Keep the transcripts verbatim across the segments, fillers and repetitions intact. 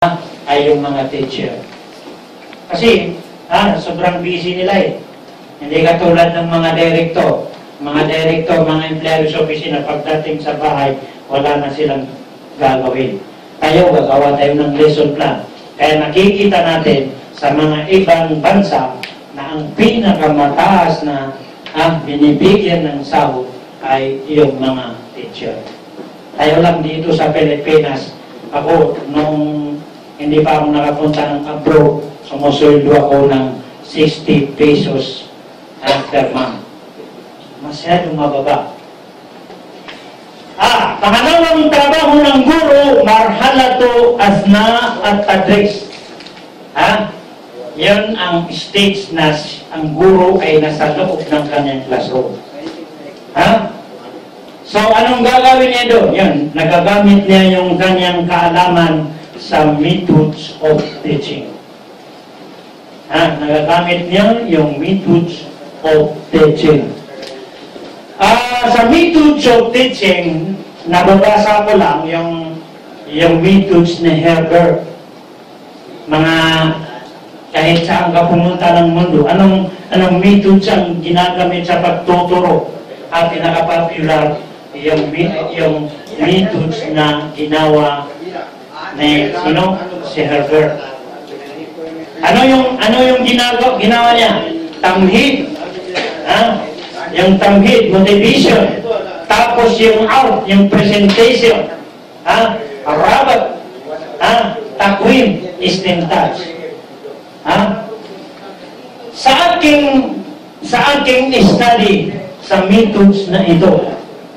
ay yung mga teacher. Kasi, ah, sobrang busy nila eh. Hindi katulad ng mga direktor. Mga direktor, mga empleyado sa opisina, pagdating sa bahay, wala na silang gagawin. Tayo, gagawa tayo ng lesson plan. Kaya nakikita natin sa mga ibang bansa na ang pinakamataas na ah, binibigyan ng sahod ay yung mga teacher. Tayo lang dito sa Pilipinas, ako, nung hindi pa ako nakapunta ng abroad, sumusuldo ako ng sixty pesos uh, per month. Masyadong mababa. Ah, pangalawang trabaho ng guro, marhalato asna at tadris. Ha? Yan ang stage na ang guro ay nasa loob ng kanyang classroom. Ha? So, anong gagawin niya doon? Yan, nagagamit niya yung kanyang kaalaman sa methods of teaching. Ha? Nagagamit niya yung methods of teaching. Uh, sa methods of teaching, nababasa ko lang yung, yung methods ni Herbert. Mga kahit saan ka pumunta ng mundo, anong, anong methods ang ginagamit sa pagtuturo? At pinaka-popular yung, yung methods na ginawa ni sino? Si Herbert. Ano yung, ano yung ginawa, ginawa niya? Tamhid. Ha? Yung tamhid, motivation. Tapos yung out, yung presentation. Ha? Rabat. Ha? Takwim, istintaj. Ha? Sa aking sa aking study sa methods na ito,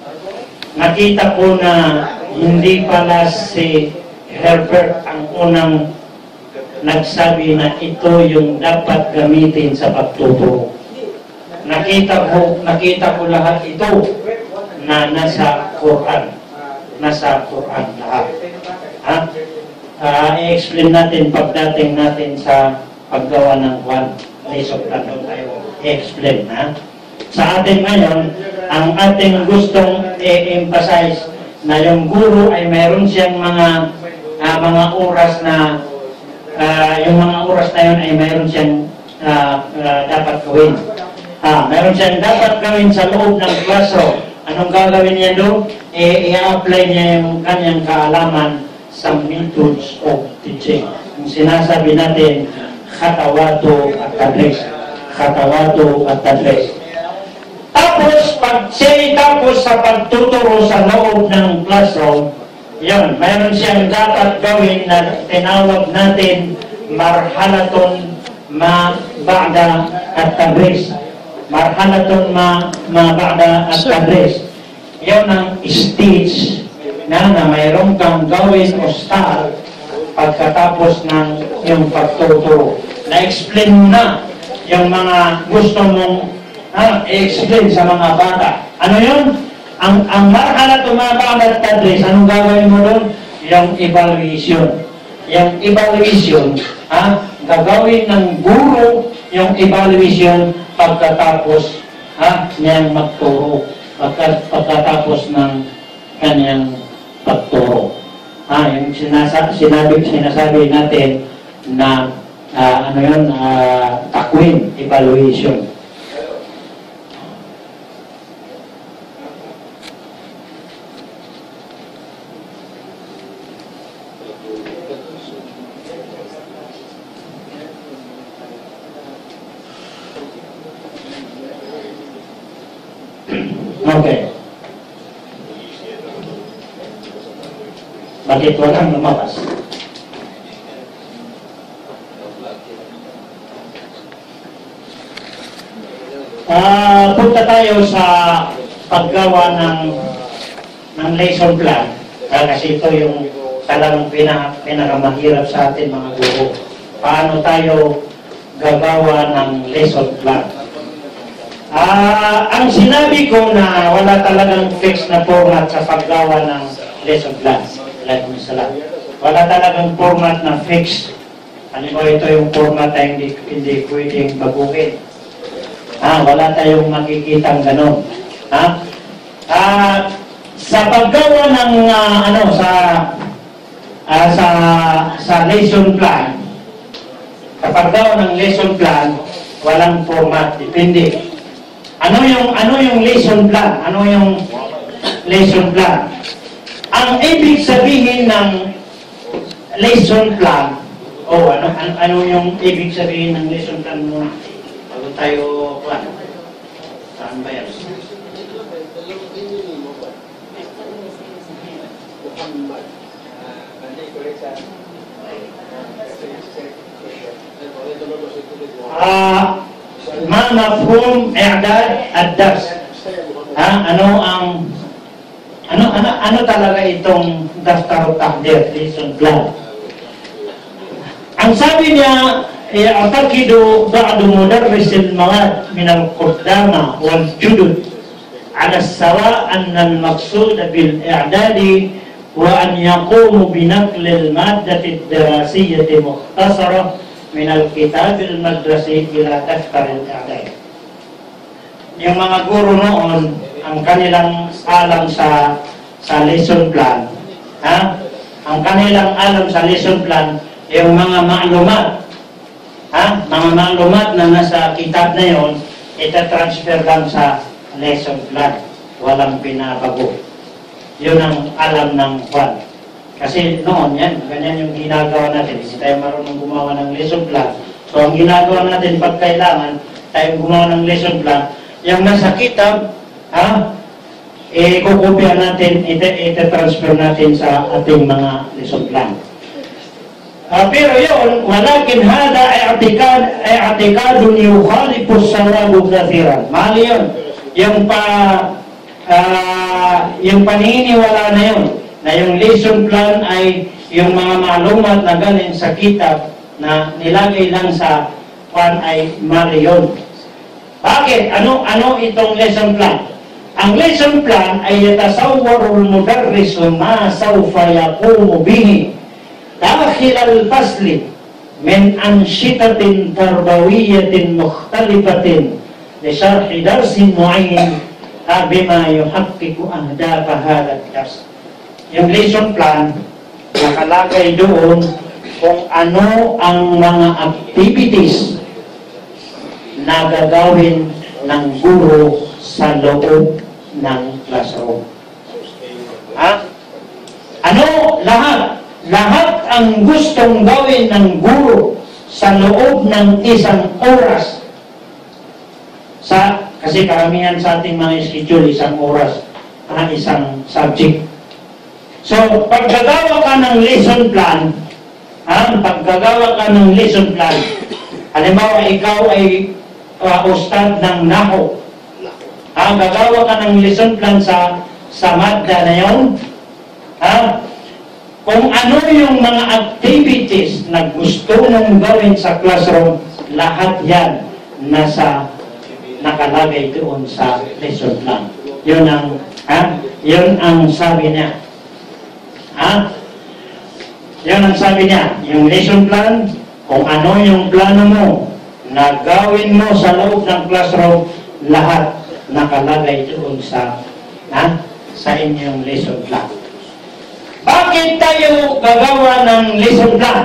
nakita ko na hindi pala si Herbert ang unang nagsabi na ito yung dapat gamitin sa pagtuturo. Nakita ko, nakita ko lahat ito na nasa Quran. Nasa Quran lahat. Ha? Uh, i-explain natin pagdating natin sa paggawa ng Juan. Lesson plan doon tayo. I-explain, ha? Sa atin ngayon, ang ating gustong i-emphasize na yung guru ay mayroon siyang mga uh, mga oras na uh, yung mga oras na yun ay mayroon siyang uh, uh, dapat gawin. Ah, mayroon siyang dapat gawin sa loob ng classroom. Anong gagawin niya doon? E, i-apply niya yung kanyang kaalaman sa methods of teaching. Yung sinasabi natin, khatawato at tadris. Khatawato at tadris. Tapos, pag siya tapos sa pagtuturo sa loob ng classroom, yun, mayroon siyang dapat gawin na tinawag natin marhalaton ma ba'da at tadris. Marhalaton ma, ma ba'da at tadris. Yun ang stage na na mayroon kang gawin o start pagkatapos ng yung pagtuturo. Na-explain mo na yung mga gusto mong ha, i-explain sa mga bata. Ano yun? Ang, ang marhala tumabang at tadris, anong gagawin mo doon? Yung evaluation. Yung evaluation, ha, gagawin ng guro yung evaluation pagkatapos ha, niyang magturo. Pagka, pagkatapos ng kanyang pagturo. Ah, yung sinasabi, sinabi, sinasabi natin na uh, ano yun, uh, takwim, evaluation. Okay. Bakit walang lumabas? Uh, punta tayo sa paggawa ng ng lesson plan. Uh, kasi ito yung talagang pinaka, pinakamahirap sa atin mga guro. Paano tayo gagawa ng lesson plan? Uh, ang sinabi ko na wala talagang fixed na format sa paggawa ng lesson plan. Wala talagang format na fixed. Ano ba ito yung format na hindi, hindi pwedeng baguhin? Ah, wala tayong makikitang ganon. Ha? Ah, sa paggawa ng uh, ano sa uh, sa sa lesson plan, kapag daw ng lesson plan, walang format, depende. Ano yung ano yung lesson plan? Ano yung lesson plan? Ang ibig sabihin ng lesson plan, oh, ano ano, ano yung ibig sabihin ng lesson plan mo? Bago tayo, plan. Saan ba yan? Ah, ma mafhum i'dad ad-dars. Ha, ano ang ano ano ano talaga itong daftar tahdir, lesson plan? Ang sabi niya, يعتقد بعض مدرس المواد من القدامى والجدد على السواء أن المقصود بالإعداد هو أن يقوم بنقل المادة الدراسية مختصرة من الكتاب المدرسي إلى دفتر الإعداد. Yung mga guro noon, ang kanilang alam sa sa lesson plan, ha? Ang kanilang alam sa lesson plan, yung mga maklumat, ha? Mga maklumat na nasa kitab na yon, ita-transfer lang sa lesson plan. Walang pinabago. Yun ang alam ng Juan. Kasi noon yan, ganyan yung ginagawa natin. Hindi tayo marunong gumawa ng lesson plan. So ang ginagawa natin pag kailangan, tayo gumawa ng lesson plan, yung nasa kitab, ha? E kukopya natin, ita-transfer natin sa ating mga lesson plan. Uh, pero yun, walakin hada i'tikad i'tikadun yukhalifu as-sawabu kathiran. Mali yun. Yung pa uh, yung paniniwala na yun, na yung lesson plan ay yung mga maklumat na galing sa kitab na nilagay lang sa pan ay mali yun. Bakit? Ano ano itong lesson plan? Ang lesson plan ay yatasawwaru al-mudarrisu ma sawfa yaqumu bihi داخل الفصل من أنشطة تربوية مختلفة لشرح درس معين بما يحقق أهداف هذا الدرس. Yung lesson plan, nakalagay doon kung ano ang mga activities na gagawin ng guro sa loob ng classroom. Ha? Ano? Lahat. Lahat ang gustong gawin ng guro sa loob ng isang oras. Sa, kasi karamihan sa ating mga schedule, isang oras ang isang subject. So, paggagawa ka ng lesson plan, ha, paggagawa ka ng lesson plan, halimbawa ikaw ay uh, ustad ng naho, ha, gagawa ka ng lesson plan sa, sa madda na yun, ha, kung ano yung mga activities na gusto mong gawin sa classroom, lahat yan nasa nakalagay doon sa lesson plan. Yun ang, ha? Yun ang sabi niya. Ha? Yun ang sabi niya. Yung lesson plan, kung ano yung plano mo na gawin mo sa loob ng classroom, lahat nakalagay doon sa, ha? Sa inyong lesson plan. Bakit tayo gagawa ng lesson plan?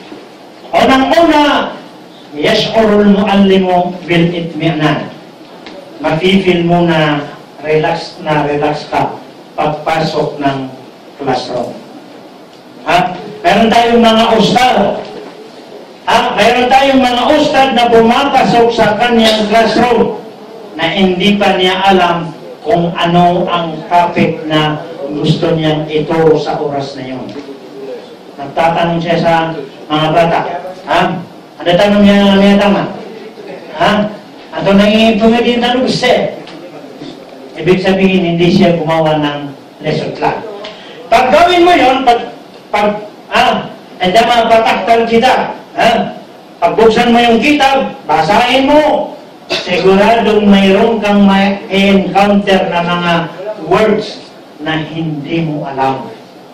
Unang-una, yash'urul mu'allimu bil itmi'nan. Mafe-feel mo na relax na relax ka pagpasok ng classroom. Ha? Meron tayong mga ustad. Ha? Meron tayong mga ustad na pumapasok sa kanyang classroom na hindi pa niya alam kung ano ang topic na gusto niyang ituro sa oras na yun. Nagtatanong siya sa mga bata, ha? Ano tanong niya niya tama? Ha? Ato nang pumili na lugse. Ibig sabihin, hindi siya gumawa ng lesson plan. Pag gawin mo yun, pag, pag, ha? Hindi mapataktal kita, ha? Pagbuksan mo yung kitab, basahin mo. Siguradong mayroon kang may encounter na mga words na hindi mo alam.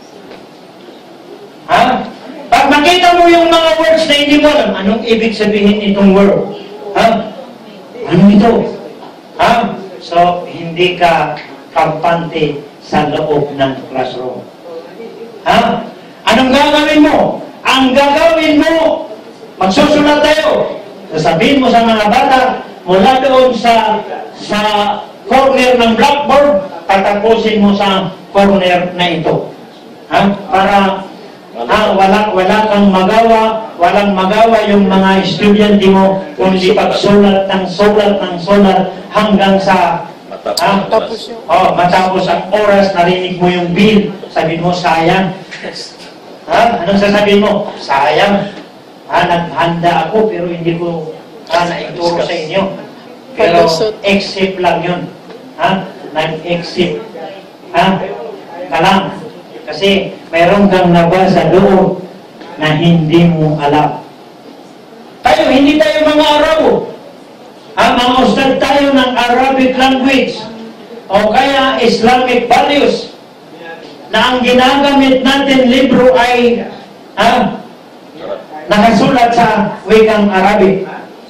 Ha? Pag makita mo yung mga words na hindi mo alam, anong ibig sabihin itong word? Ha? Ano ito? Ha? So, hindi ka kampante sa loob ng classroom. Ha? Anong gagawin mo? Ang gagawin mo, magsusulat tayo. Sasabihin mo sa mga bata, mula doon sa sa corner ng blackboard, patapusin mo sa corner na ito. Ha? Para ha, wala, wala kang magawa, walang magawa yung mga estudyante mo, kundi pagsulat ng sulat ng sulat hanggang sa ha? Matapos, oh, matapos ang oras, narinig mo yung bill, sabihin mo, sayang. Ha? Anong sasabihin mo? Sayang. Ha? Naghanda ako, pero hindi ko ha, naituro sa inyo. Pero except lang yun. Ha? Nag-except. Ha? Kalam. Kasi mayroon kang nabasa doon na hindi mo alam. Tayo, hindi tayo mga Arabo. Ha? Mga ustad tayo ng Arabic language o kaya Islamic values na ang ginagamit natin libro ay ha, nakasulat sa wikang Arabic.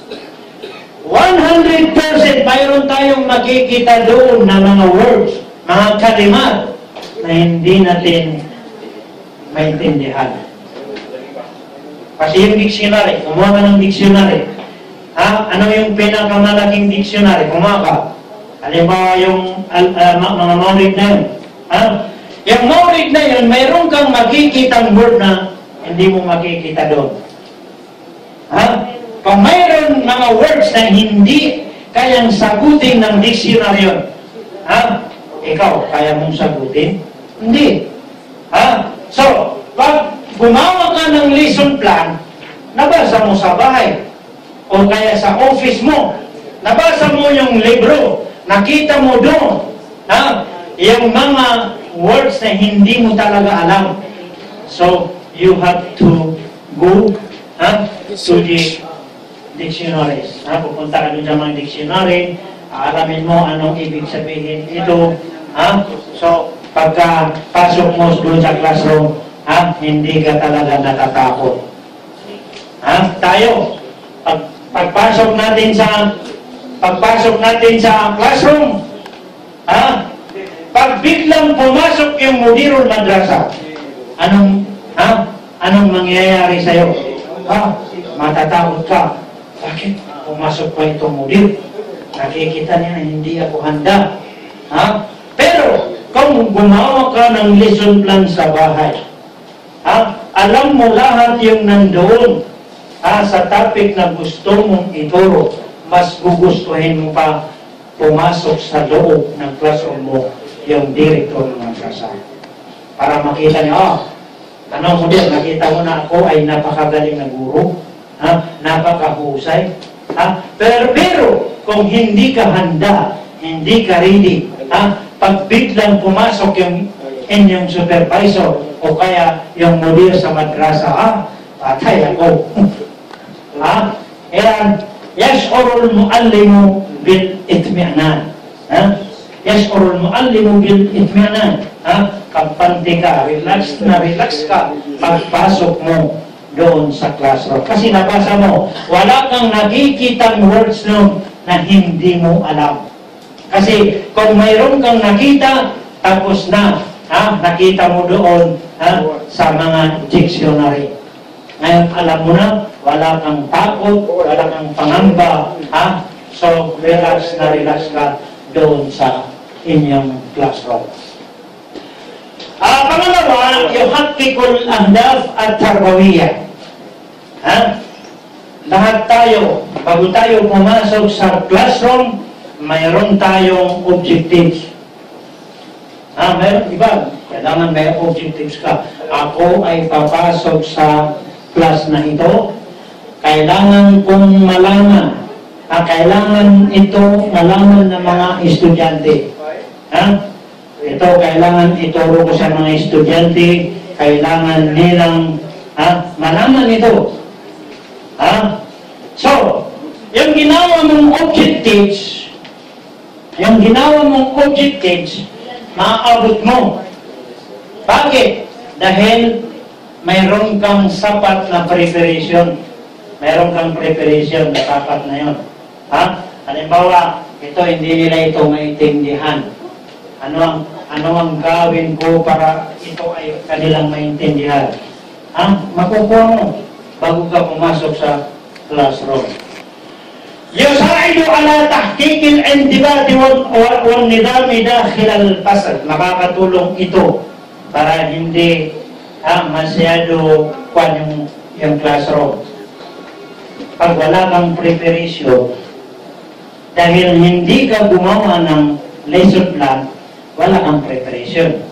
one hundred percent mayroon tayong makikita doon na mga words, mga kalimat na hindi natin maintindihan. Kasi yung dictionary, kumuha ka ng dictionary. Ha? Ano yung pinakamalaking dictionary? Kumuha ka. Halimbawa yung uh, mga maulid na yun. Ha? Yung maulid na yun, mayroon kang makikitang word na hindi mo makikita doon. Ha? Kung mayroon mga words na hindi kayang sagutin ng dictionary yun, ha? Ikaw, kaya mong sagutin? Hindi. Ha? So, pag gumawa ka ng lesson plan, nabasa mo sa bahay, o kaya sa office mo, nabasa mo yung libro, nakita mo doon, ha? Yung mga words na hindi mo talaga alam. So, you have to go ha? to the dictionaries. Ha? Pupunta ka doon sa mga dictionary, aalamin mo anong ibig sabihin ito. Ha? So, pagka pasok mo doon sa classroom, ha? Hindi ka talaga natatakot. Ha? Tayo, pag, pagpasok natin sa pagpasok natin sa classroom, ha? Pag biglang pumasok yung mudirul madrasa, anong ha? Anong mangyayari sa iyo? Ha? Matatakot ka. Bakit? Pumasok pa itong mudir. Nakikita niya hindi ako handa. Ha? Pero kung gumawa ka ng lesson plan sa bahay, ha? Alam mo lahat yung nandoon ha? Sa topic na gusto mong ituro, mas gugustuhin mo pa pumasok sa loob ng classroom mo yung director ng madrasa. Para makita niya, ah, ano mo din, nakita mo na ako ay napakagaling na guro, ha? Napakahusay. Ha? Pero, pero, kung hindi ka handa, hindi ka ready, ha? Pag biglang pumasok yung inyong supervisor o kaya yung mudir sa madrasa, ha? Patay ako. Ha? Yan, yash'urul muallimu bil itmi'nan. Ha? Yash'urul muallimu bil itmi'nan. Ha? Kampante ka, relax na relax ka pagpasok mo doon sa classroom. Kasi nabasa mo, wala kang nakikitang words nun na hindi mo alam. Kasi kung mayroon kang nakita, tapos na, ha? Nakita mo doon ha? Sa mga dictionary. Ngayon, alam mo na, wala kang takot, wala kang pangamba, ha? So, relax na relax ka doon sa inyong classroom. Ah, pangalawa, yuhakkikul ahdaf at tarbawiyah. Ha? Lahat tayo, bago tayo pumasok sa classroom, mayroon tayong objectives. Ha, mayroon, iba, kailangan may objectives ka. Ako ay papasok sa class na ito, kailangan kong malaman, ha, kailangan ito malaman ng mga estudyante. Ha? Ito, kailangan ituro ko sa mga estudyante, kailangan nilang ha, malaman ito. Ha? So, yung ginawa mong objectives, yung ginawa mong objectives, maaabot mo. Bakit? Dahil mayroon kang sapat na preparation. Mayroon kang preparation na sapat na yun. Ha? Halimbawa, ito, hindi nila ito maintindihan. Ano ang, ano ang gawin ko para ito ay kanilang maintindihan? Ha? Makukuha mo bago ka pumasok sa classroom. Yusaidu ala tahqiq al-indibati wal nidami dakhil al-fasl. Makakatulong ito para hindi ha, masyado kwan yung, yung classroom. Pag wala kang preparation, dahil hindi ka gumawa ng lesson plan, wala kang preparation.